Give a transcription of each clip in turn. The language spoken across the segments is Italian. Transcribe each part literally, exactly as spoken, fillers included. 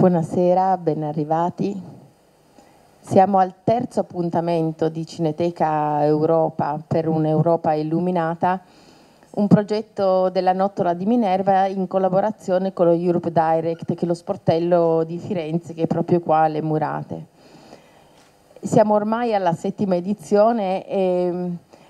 Buonasera, ben arrivati. Siamo al terzo appuntamento di Cineteca Europa per un'Europa illuminata, un progetto della Nottola di Minerva in collaborazione con lo Europe Direct, che è lo sportello di Firenze che è proprio qua alle Murate. Siamo ormai alla settima edizione e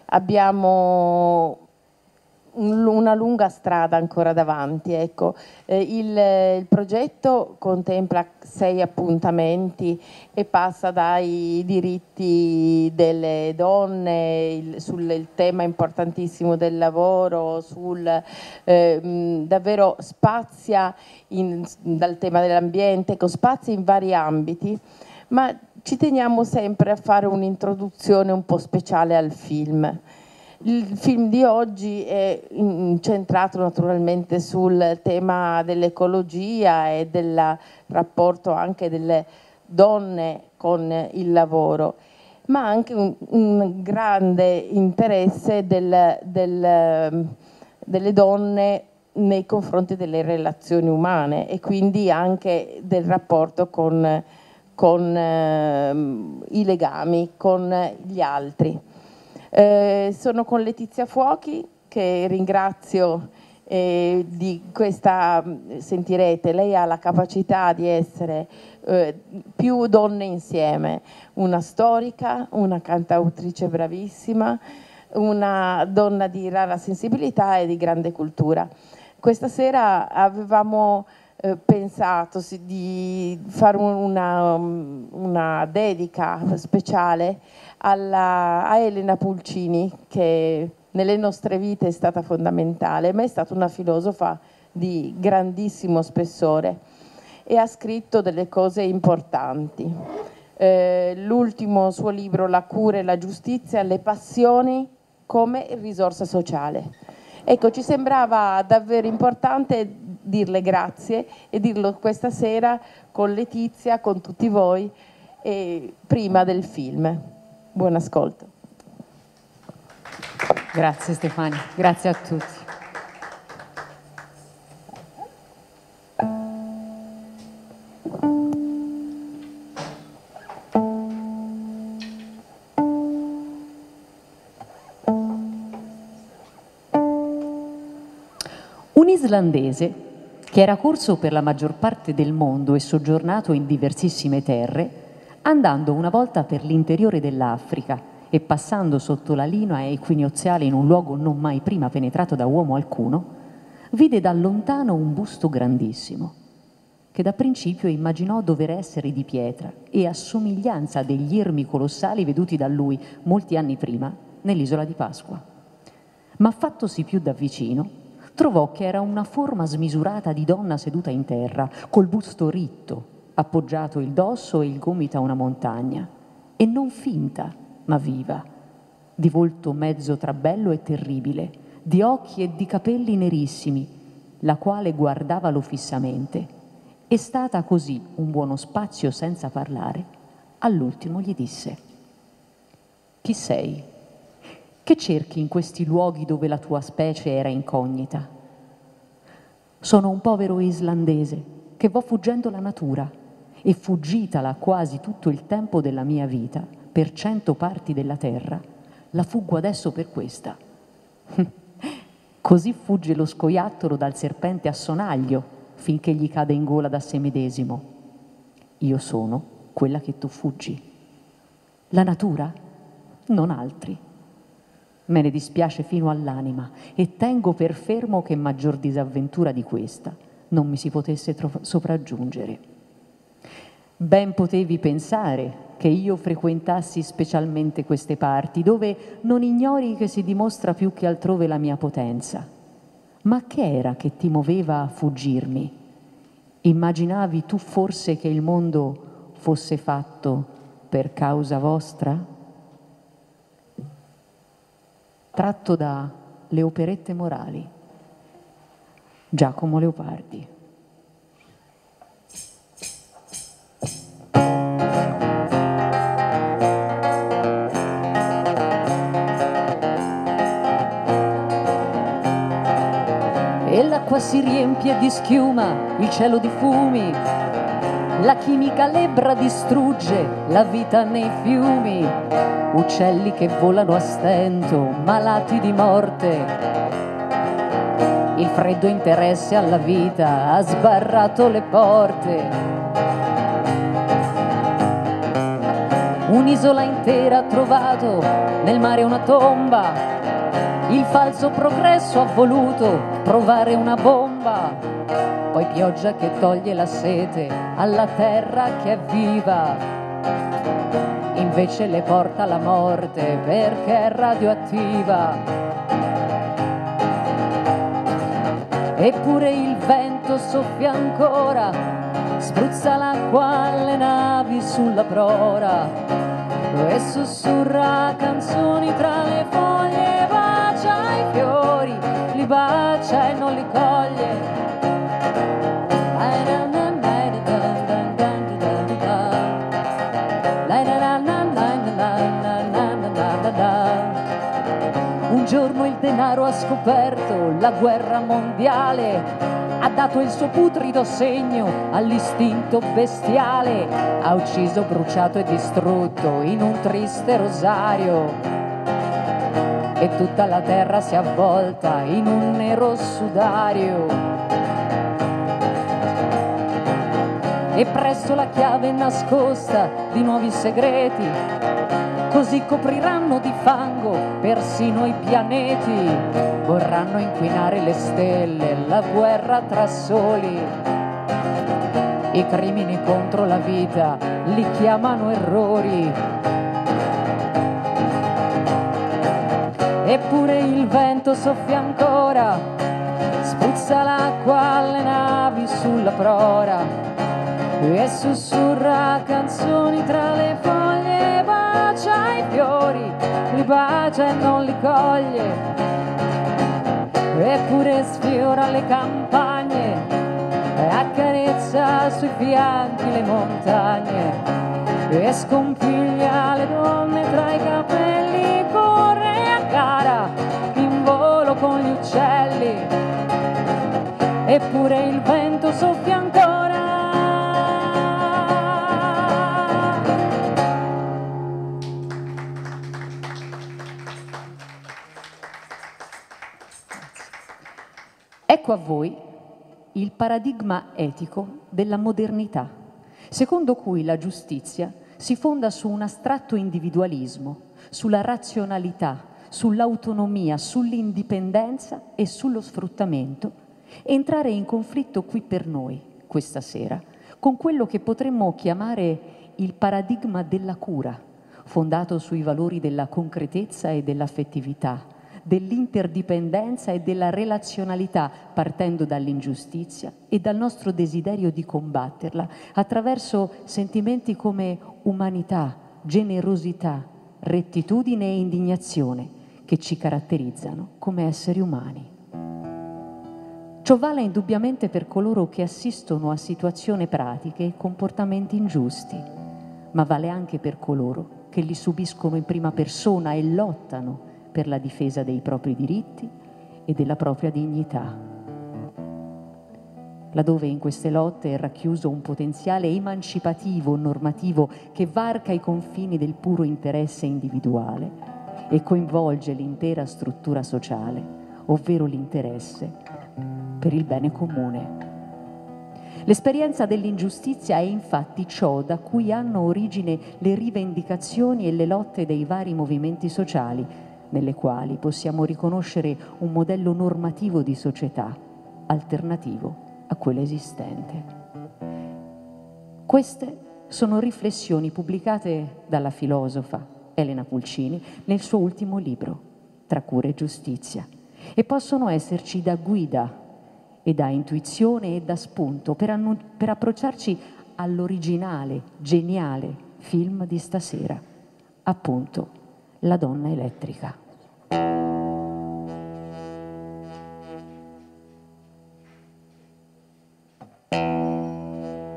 abbiamo una lunga strada ancora davanti. Ecco. Eh, il, il progetto contempla sei appuntamenti e passa dai diritti delle donne, il, sul il tema importantissimo del lavoro, sul, eh, mh, davvero spazia in, dal tema dell'ambiente, ecco, spazia in vari ambiti, ma ci teniamo sempre a fare un'introduzione un po' speciale al film. Il film di oggi è incentrato naturalmente sul tema dell'ecologia e del rapporto anche delle donne con il lavoro, ma anche un, un grande interesse del, del, delle donne nei confronti delle relazioni umane e quindi anche del rapporto con, con eh, i legami con gli altri. Eh, sono con Letizia Fuochi, che ringrazio eh, di questa, sentirete, lei ha la capacità di essere eh, più donne insieme, una storica, una cantautrice bravissima, una donna di rara sensibilità e di grande cultura. Questa sera avevamo eh, pensato sì, di fare una, una dedica speciale alla, a Elena Pulcini, che nelle nostre vite è stata fondamentale, ma è stata una filosofa di grandissimo spessore e ha scritto delle cose importanti. Eh, l'ultimo suo libro, La cura e la giustizia, le passioni come risorsa sociale. Ecco, ci sembrava davvero importante dirle grazie e dirlo questa sera con Letizia, con tutti voi, e prima del film. Buon ascolto. Grazie Stefania, grazie a tutti. Un islandese che era corso per la maggior parte del mondo e soggiornato in diversissime terre, andando una volta per l'interiore dell'Africa e passando sotto la linea equinoziale in un luogo non mai prima penetrato da uomo alcuno, vide da lontano un busto grandissimo, che da principio immaginò dover essere di pietra e a somiglianza degli ermi colossali veduti da lui molti anni prima nell'isola di Pasqua. Ma fattosi più da vicino, trovò che era una forma smisurata di donna seduta in terra, col busto ritto, appoggiato il dosso e il gomito a una montagna, e non finta, ma viva, di volto mezzo tra bello e terribile, di occhi e di capelli nerissimi, la quale guardavalo fissamente, e stata così un buono spazio senza parlare, all'ultimo gli disse: «Chi sei? Che cerchi in questi luoghi dove la tua specie era incognita?» «Sono un povero islandese che vo fuggendo la natura e fuggitala quasi tutto il tempo della mia vita per cento parti della terra, la fuggo adesso per questa». Così fugge lo scoiattolo dal serpente a sonaglio finché gli cade in gola da sé medesimo. Io sono quella che tu fuggi. La natura? Non altri. Me ne dispiace fino all'anima e tengo per fermo che maggior disavventura di questa non mi si potesse sopraggiungere. Ben potevi pensare che io frequentassi specialmente queste parti, dove non ignori che si dimostra più che altrove la mia potenza. Ma che era che ti muoveva a fuggirmi? Immaginavi tu forse che il mondo fosse fatto per causa vostra? Tratto da Le operette morali, Giacomo Leopardi. E l'acqua si riempie di schiuma, il cielo di fumi, La chimica lebbra distrugge la vita nei fiumi, uccelli che volano a stento, malati di morte. Il freddo interesse alla vita ha sbarrato le porte. Un'isola intera ha trovato nel mare una tomba. Il falso progresso ha voluto provare una bomba. Poi pioggia che toglie la sete alla terra che è viva, invece le porta la morte perché è radioattiva. Eppure il vento soffia ancora, spruzza l'acqua alle navi sulla prora e sussurra canzoni tra le foglie, bacia i fiori, li bacia e non li coglie. Un giorno il denaro ha scoperto la guerra mondiale, ha dato il suo putrido segno all'istinto bestiale, ha ucciso, bruciato e distrutto in un triste rosario, e tutta la terra si è avvolta in un nero sudario. E presto la chiave nascosta di nuovi segreti, così copriranno di fango persino i pianeti, vorranno inquinare le stelle, la guerra tra soli. I crimini contro la vita li chiamano errori. Eppure il vento soffia ancora, spruzza l'acqua alle navi sulla prora e sussurra canzoni tra le foglie, bacia i fiori, li bacia e non li coglie. Eppure sfiora le campagne e accarezza sui fianchi le montagne e scompiglia le donne tra i capelli, corre a gara in volo con gli uccelli. Eppure il vento soffia ancora. Ecco a voi il paradigma etico della modernità, secondo cui la giustizia si fonda su un astratto individualismo, sulla razionalità, sull'autonomia, sull'indipendenza e sullo sfruttamento, e entrare in conflitto qui per noi, questa sera, con quello che potremmo chiamare il paradigma della cura, fondato sui valori della concretezza e dell'affettività, dell'interdipendenza e della relazionalità, partendo dall'ingiustizia e dal nostro desiderio di combatterla attraverso sentimenti come umanità, generosità, rettitudine e indignazione che ci caratterizzano come esseri umani. Ciò vale indubbiamente per coloro che assistono a situazioni pratiche e comportamenti ingiusti, ma vale anche per coloro che li subiscono in prima persona e lottano per la difesa dei propri diritti e della propria dignità. Laddove in queste lotte è racchiuso un potenziale emancipativo, normativo, che varca i confini del puro interesse individuale e coinvolge l'intera struttura sociale, ovvero l'interesse per il bene comune. L'esperienza dell'ingiustizia è infatti ciò da cui hanno origine le rivendicazioni e le lotte dei vari movimenti sociali, nelle quali possiamo riconoscere un modello normativo di società alternativo a quello esistente. Queste sono riflessioni pubblicate dalla filosofa Elena Pulcini nel suo ultimo libro, Tra cura e giustizia, e possono esserci da guida e da intuizione e da spunto per, annu- per approcciarci all'originale, geniale film di stasera, appunto La donna elettrica.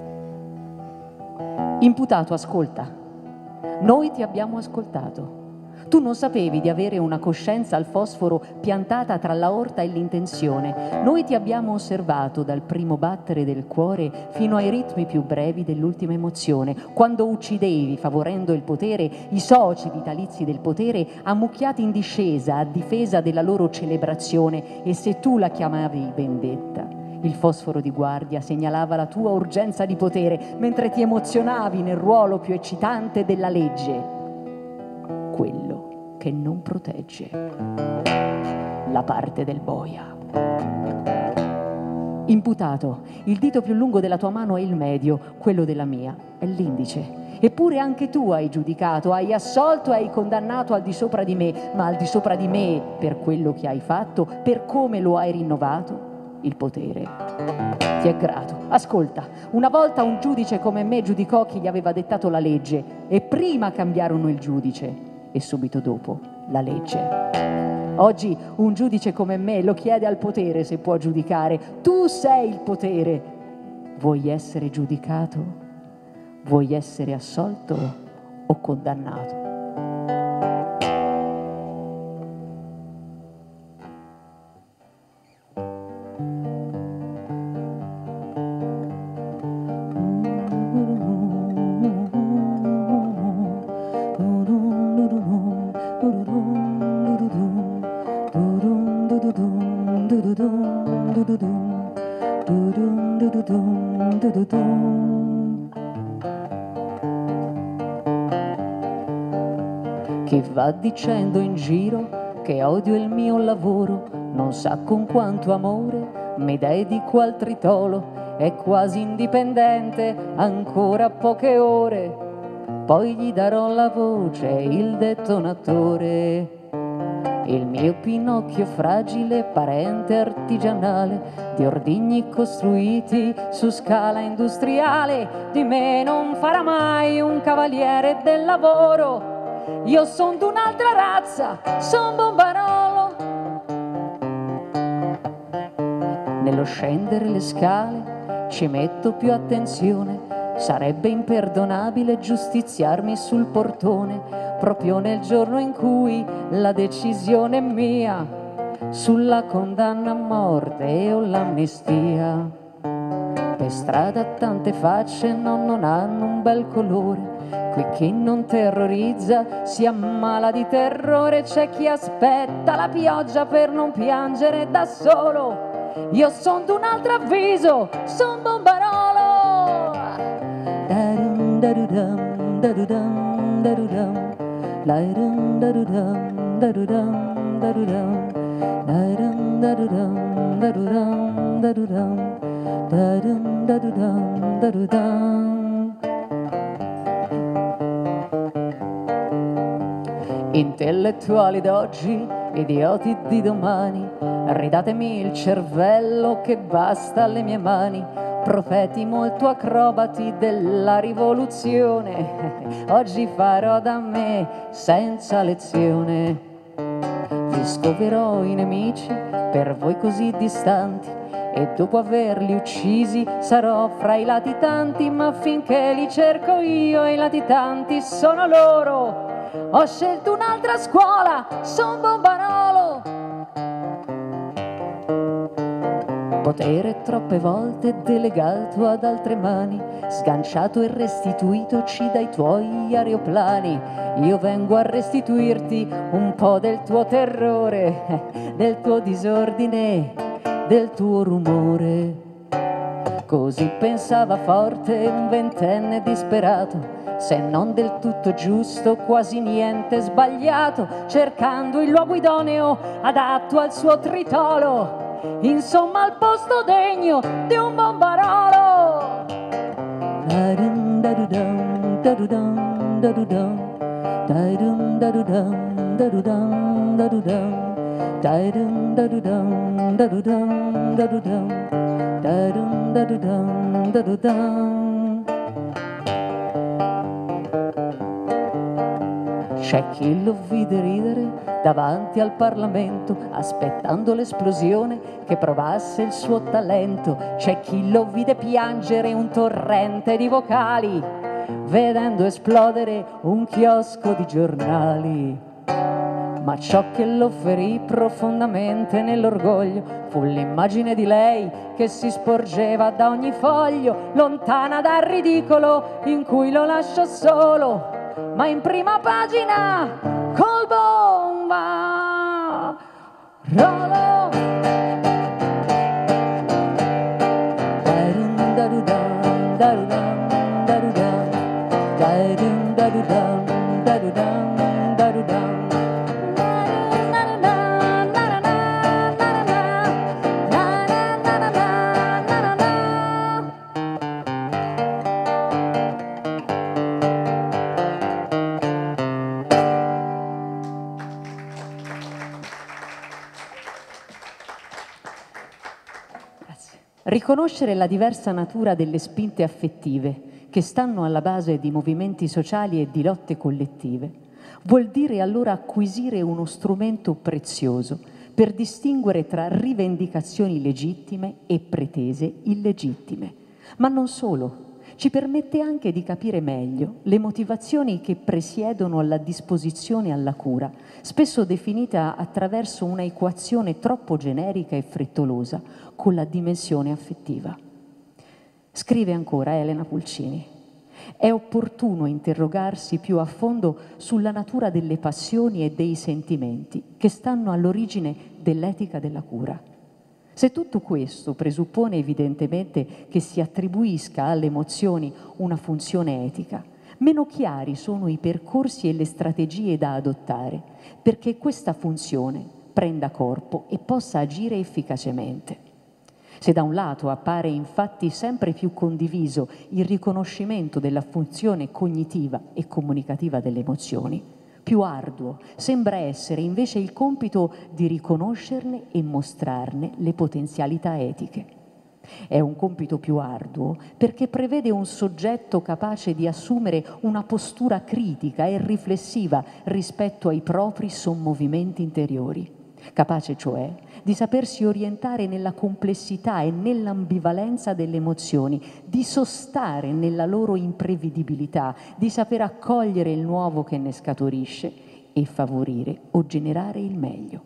Imputato, ascolta. Noi ti abbiamo ascoltato. Tu non sapevi di avere una coscienza al fosforo piantata tra l'aorta e l'intenzione. Noi ti abbiamo osservato dal primo battere del cuore fino ai ritmi più brevi dell'ultima emozione, quando uccidevi, favorendo il potere, i soci vitalizi del potere, ammucchiati in discesa a difesa della loro celebrazione, e se tu la chiamavi vendetta, il fosforo di guardia segnalava la tua urgenza di potere, mentre ti emozionavi nel ruolo più eccitante della legge, quello che non protegge, la parte del boia. Imputato, il dito più lungo della tua mano è il medio, quello della mia è l'indice. Eppure anche tu hai giudicato, hai assolto e hai condannato al di sopra di me, ma al di sopra di me, per quello che hai fatto, per come lo hai rinnovato, il potere ti è grato. Ascolta, una volta un giudice come me giudicò chi gli aveva dettato la legge, e prima cambiarono il giudice e subito dopo la legge. Oggi un giudice come me lo chiede al potere se può giudicare. Tu sei il potere. Vuoi essere giudicato? Vuoi essere assolto o condannato? Chi va dicendo in giro che odio il mio lavoro non sa con quanto amore mi dedico al tritolo. È quasi indipendente, ancora poche ore, poi gli darò la voce, il detonatore. Il mio Pinocchio fragile, parente artigianale, di ordigni costruiti su scala industriale, di me non farà mai un cavaliere del lavoro. Io son d'un'altra razza, son Bombarolo. Nello scendere le scale ci metto più attenzione, sarebbe imperdonabile giustiziarmi sul portone, proprio nel giorno in cui la decisione è mia sulla condanna a morte o l'amnistia. Per strada tante facce no, non hanno un bel colore, qui chi non terrorizza si ammala di terrore. C'è chi aspetta la pioggia per non piangere da solo. Io son d'un altro avviso, son Bombarolo. Darum darudam darudam darudam, darum darudam darudam darudam, darum darudam darudam darudam, darum darudam darudam. Intellettuali d'oggi, idioti di domani, ridatemi il cervello che basta alle mie mani. Profeti molto acrobati della rivoluzione, oggi farò da me senza lezione. Vi scoverò i nemici per voi così distanti, e dopo averli uccisi sarò fra i latitanti, ma finché li cerco io i latitanti sono loro. Ho scelto un'altra scuola, son Bombarolo. Potere troppe volte delegato ad altre mani, sganciato e restituitoci dai tuoi aeroplani. Io vengo a restituirti un po' del tuo terrore, del tuo disordine, del tuo rumore. Così pensava forte un ventenne disperato, se non del tutto giusto, quasi niente sbagliato, cercando il luogo idoneo adatto al suo tritolo. Insomma, al posto degno di un Bombarolo. Darum darudam darudam darudam, darum darudam darudam darudam, darum darudam darudam darudam, darum darudam darudam. C'è chi lo vide ridere davanti al Parlamento, aspettando l'esplosione che provasse il suo talento. C'è chi lo vide piangere un torrente di vocali, vedendo esplodere un chiosco di giornali. ma ciò che lo ferì profondamente nell'orgoglio fu l'immagine di lei che si sporgeva da ogni foglio, lontana dal ridicolo in cui lo lasciò solo, ma in prima pagina col bomba rolo. Riconoscere la diversa natura delle spinte affettive che stanno alla base di movimenti sociali e di lotte collettive vuol dire allora acquisire uno strumento prezioso per distinguere tra rivendicazioni legittime e pretese illegittime. Ma non solo, ci permette anche di capire meglio le motivazioni che presiedono alla disposizione alla cura, spesso definita attraverso una equazione troppo generica e frettolosa con la dimensione affettiva. Scrive ancora Elena Pulcini: è opportuno interrogarsi più a fondo sulla natura delle passioni e dei sentimenti che stanno all'origine dell'etica della cura. Se tutto questo presuppone evidentemente che si attribuisca alle emozioni una funzione etica, meno chiari sono i percorsi e le strategie da adottare perché questa funzione prenda corpo e possa agire efficacemente. Se da un lato appare infatti sempre più condiviso il riconoscimento della funzione cognitiva e comunicativa delle emozioni, più arduo sembra essere invece il compito di riconoscerne e mostrarne le potenzialità etiche. È un compito più arduo perché prevede un soggetto capace di assumere una postura critica e riflessiva rispetto ai propri sommovimenti interiori, capace cioè di sapersi orientare nella complessità e nell'ambivalenza delle emozioni, di sostare nella loro imprevedibilità, di saper accogliere il nuovo che ne scaturisce e favorire o generare il meglio.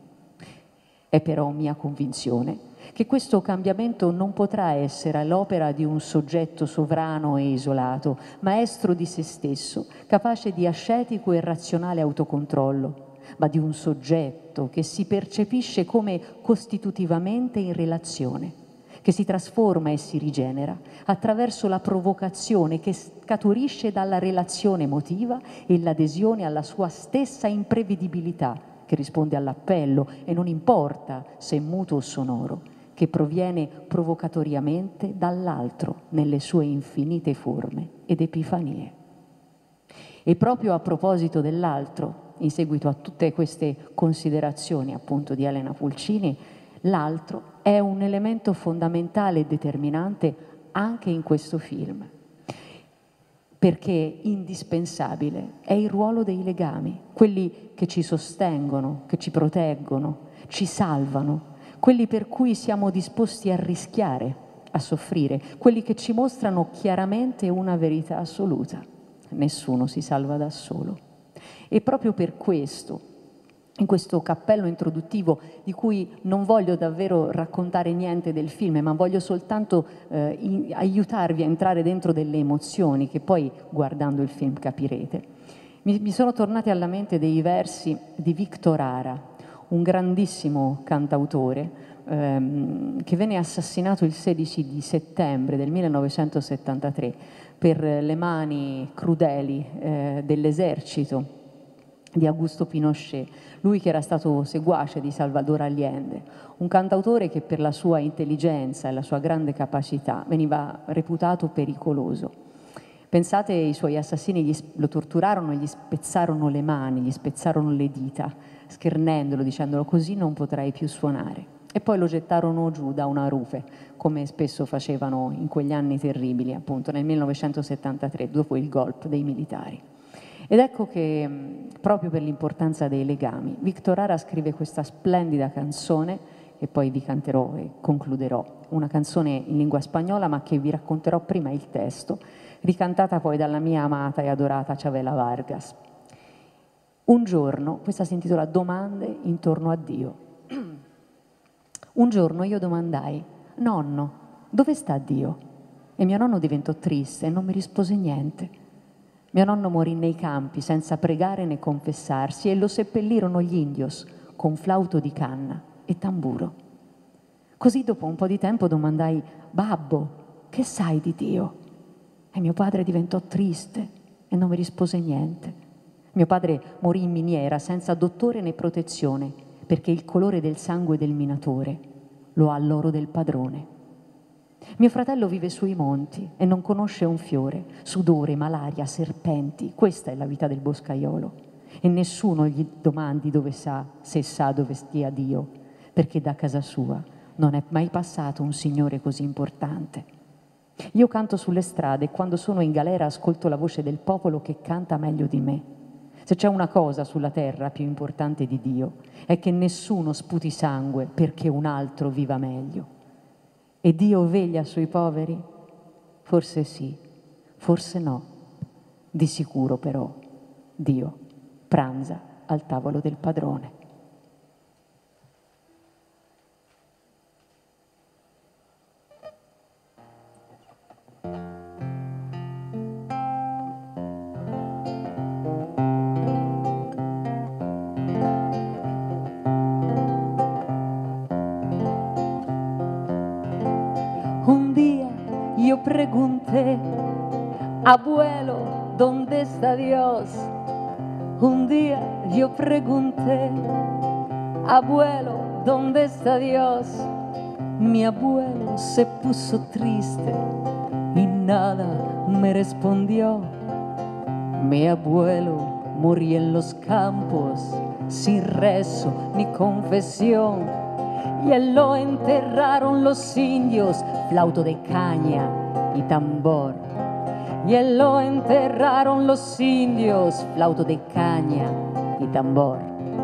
È però mia convinzione che questo cambiamento non potrà essere l'opera di un soggetto sovrano e isolato, maestro di se stesso, capace di ascetico e razionale autocontrollo, ma di un soggetto che si percepisce come costitutivamente in relazione, che si trasforma e si rigenera attraverso la provocazione che scaturisce dalla relazione emotiva e l'adesione alla sua stessa imprevedibilità, che risponde all'appello, e non importa se muto o sonoro, che proviene provocatoriamente dall'altro nelle sue infinite forme ed epifanie. E proprio a proposito dell'altro, in seguito a tutte queste considerazioni appunto di Elena Pulcini, l'altro è un elemento fondamentale e determinante anche in questo film, perché indispensabile è il ruolo dei legami, quelli che ci sostengono, che ci proteggono, ci salvano, quelli per cui siamo disposti a rischiare, a soffrire, quelli che ci mostrano chiaramente una verità assoluta: nessuno si salva da solo. E proprio per questo, in questo cappello introduttivo, di cui non voglio davvero raccontare niente del film, ma voglio soltanto eh, in, aiutarvi a entrare dentro delle emozioni che poi, guardando il film, capirete, mi, mi sono tornati alla mente dei versi di Victor Hara, un grandissimo cantautore ehm, che venne assassinato il sedici di settembre del millenovecentosettantatré per le mani crudeli eh, dell'esercito di Augusto Pinochet, lui che era stato seguace di Salvador Allende, un cantautore che per la sua intelligenza e la sua grande capacità veniva reputato pericoloso. Pensate, i suoi assassini gli, lo torturarono e gli spezzarono le mani, gli spezzarono le dita, schernendolo, dicendolo: così non potrai più suonare. E poi lo gettarono giù da una rupe, come spesso facevano in quegli anni terribili, appunto nel millenovecentosettantatré, dopo il golpe dei militari. Ed ecco che, proprio per l'importanza dei legami, Victor Hara scrive questa splendida canzone, che poi vi canterò e concluderò, una canzone in lingua spagnola, ma che vi racconterò prima il testo, ricantata poi dalla mia amata e adorata Chavela Vargas. Un giorno, questa si intitola Domande intorno a Dio. Un giorno io domandai, nonno, dove sta Dio? E mio nonno diventò triste e non mi rispose niente. Mio nonno morì nei campi senza pregare né confessarsi e lo seppellirono gli indios con flauto di canna e tamburo. Così dopo un po' di tempo domandai, babbo, che sai di Dio? E mio padre diventò triste e non mi rispose niente. Mio padre morì in miniera senza dottore né protezione perché il colore del sangue del minatore lo ha l'oro del padrone. Mio fratello vive sui monti e non conosce un fiore, sudore, malaria, serpenti, questa è la vita del boscaiolo. E nessuno gli domandi dove sa, se sa dove stia Dio, perché da casa sua non è mai passato un signore così importante. Io canto sulle strade e quando sono in galera ascolto la voce del popolo che canta meglio di me. Se c'è una cosa sulla terra più importante di Dio è che nessuno sputi sangue perché un altro viva meglio. E Dio veglia sui poveri? Forse sì, forse no. Di sicuro però Dio pranza al tavolo del padrone. Un día yo pregunté, abuelo, ¿dónde está Dios? Un día yo pregunté, abuelo, ¿dónde está Dios? Mi abuelo se puso triste y nada me respondió. Mi abuelo murió en los campos sin rezo ni confesión. Y él lo enterraron los indios, flauto de caña y tambor. Y él lo enterraron los indios, flauto de caña y tambor.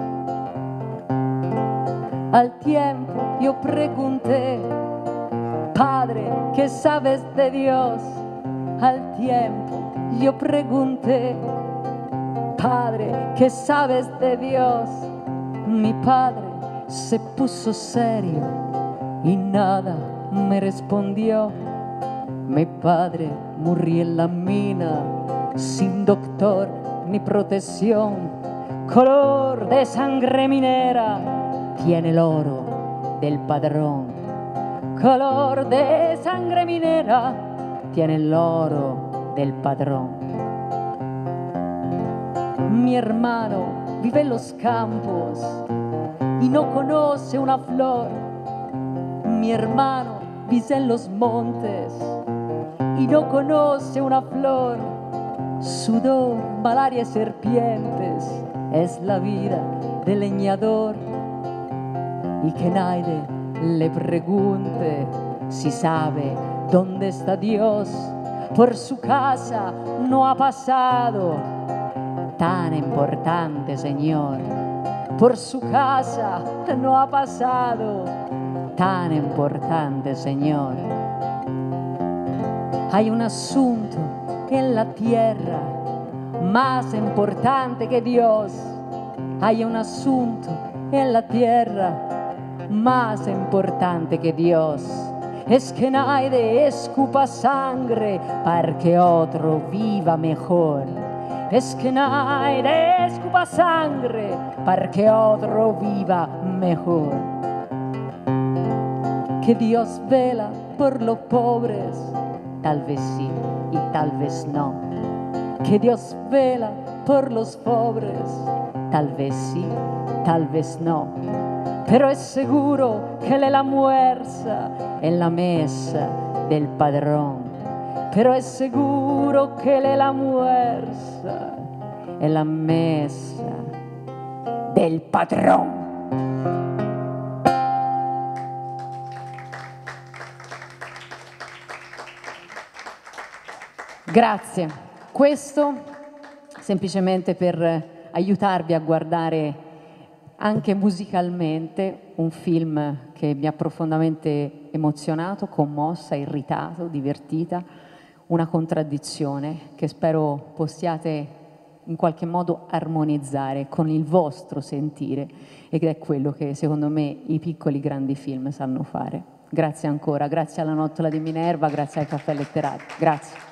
Al tiempo yo pregunté, Padre, ¿qué sabes de Dios? Al tiempo yo pregunté, Padre, ¿qué sabes de Dios? Mi padre se puso serio y nada me respondió. Mi padre murió en la mina sin doctor ni protección. Color de sangre minera tiene el oro del padrón. Color de sangre minera tiene el oro del padrón. Mi hermano vive en los campos y no conoce una flor. Mi hermano vive en los montes y no conoce una flor. Sudor, malaria y serpientes es la vida del leñador. Y que nadie le pregunte si sabe dónde está Dios. Por su casa no ha pasado tan importante Señor. Por su casa no ha pasado tan importante Señor. Hay un asunto en la tierra más importante que Dios. Hay un asunto en la tierra más importante que Dios. Es que nadie escupa sangre para que otro viva mejor. Es que nadie escupa sangre para que otro viva mejor. Que Dios vela por los pobres, tal vez sí y tal vez no. Que Dios vela por los pobres, tal vez sí, tal vez no. Pero es seguro que le la muerza en la mesa del padrón. Pero es seguro que le la muerza en la mesa del padrón. Grazie. Questo semplicemente per aiutarvi a guardare anche musicalmente un film che mi ha profondamente emozionato, commossa, irritato, divertita, una contraddizione che spero possiate in qualche modo armonizzare con il vostro sentire, ed è quello che secondo me i piccoli grandi film sanno fare. Grazie ancora, grazie alla Nottola di Minerva, grazie al Caffè Letterario. Grazie.